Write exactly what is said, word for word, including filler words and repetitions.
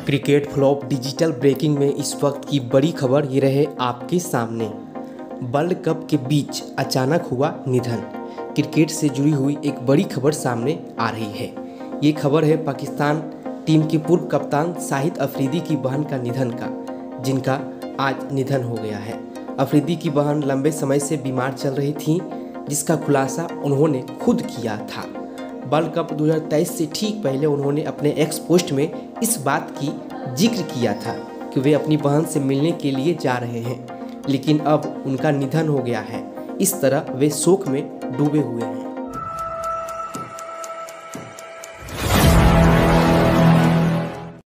Cricket flop digital breaking में इस वक्त की बड़ी खबर ये रहे आपके सामने। वर्ल्ड कप के बीच अचानक हुआ निधन। क्रिकेट से जुड़ी हुई एक बड़ी खबर सामने आ रही है। ये खबर है पाकिस्तान टीम के पूर्व कप्तान शाहिद अफरीदी की बहन का निधन का, जिनका आज निधन हो गया है। अफरीदी की बहन लंबे समय से बीमार चल रही थी, जिसका खुलासा उन्होंने खुद किया था। वर्ल्ड कप दो हज़ार तेईस से ठीक पहले उन्होंने अपने एक्स पोस्ट में इस बात की जिक्र किया था कि वे अपनी बहन से मिलने के लिए जा रहे हैं, लेकिन अब उनका निधन हो गया है। इस तरह वे शोक में डूबे हुए हैं।